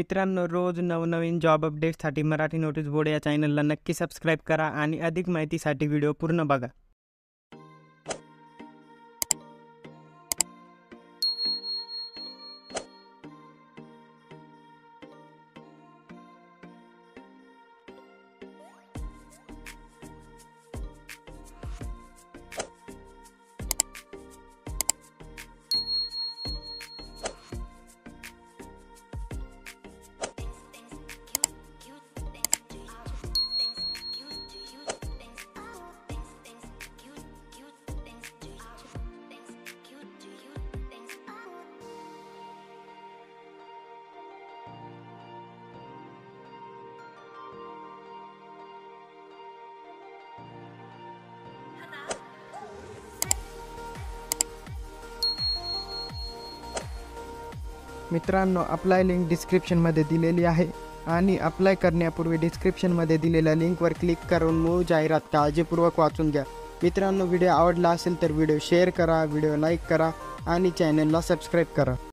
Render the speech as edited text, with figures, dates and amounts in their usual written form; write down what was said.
मित्रांनो, रोज नवनवीन जॉब अपडेट्ससाठी मराठी नोटीस बोर्ड या चॅनलला नक्की सबस्क्राईब करा आणि अधिक माहितीसाठी व्हिडिओ पूर्ण बघा. मित्रांनो, अप्लाय लिंक डिस्क्रिप्शनमध्ये दिलेली आहे आणि अप्लाय करण्यापूर्वी डिस्क्रिप्शनमध्ये दिलेल्या लिंकवर क्लिक करून मूळ जाहिरात काळजीपूर्वक वाचून घ्या. मित्रांनो, व्हिडिओ आवडला असेल तर व्हिडिओ शेअर करा, व्हिडिओ लाईक करा आणि चॅनलला सबस्क्राईब करा.